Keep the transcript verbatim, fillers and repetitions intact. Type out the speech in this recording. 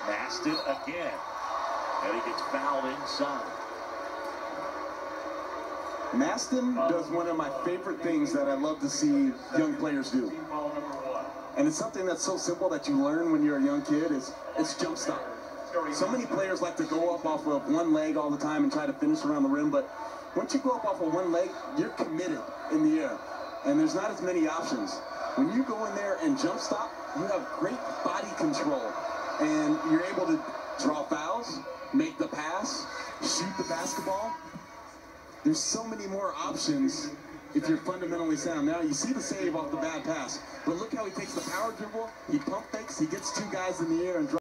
Maston again. And he gets fouled inside. Maston does one of my favorite things that I love to see young players do. And it's something that's so simple that you learn when you're a young kid, is it's jump stop. So many players like to go up off of one leg all the time and try to finish around the rim, but once you go up off of one leg, you're committed in the air. And there's not as many options. When you go in there and jump stop, you have great body control. And you're able to draw fouls, make the pass, shoot the basketball. There's so many more options if you're fundamentally sound. Now, you see the save off the bad pass, but look how he takes the power dribble, he pump fakes, he gets two guys in the air and